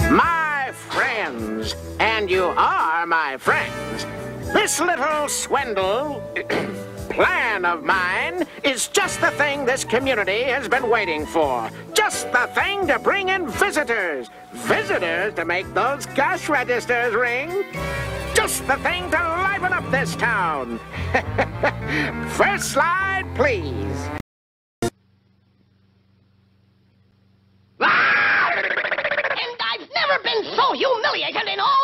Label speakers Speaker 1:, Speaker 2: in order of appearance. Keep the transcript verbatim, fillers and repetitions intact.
Speaker 1: My friends, and you are my friends, this little swindle plan of mine is just the thing this community has been waiting for. Just the thing to bring in visitors. Visitors to make those cash registers ring. Just the thing to liven up this town. First slide, please.
Speaker 2: And I've never been so humiliated in all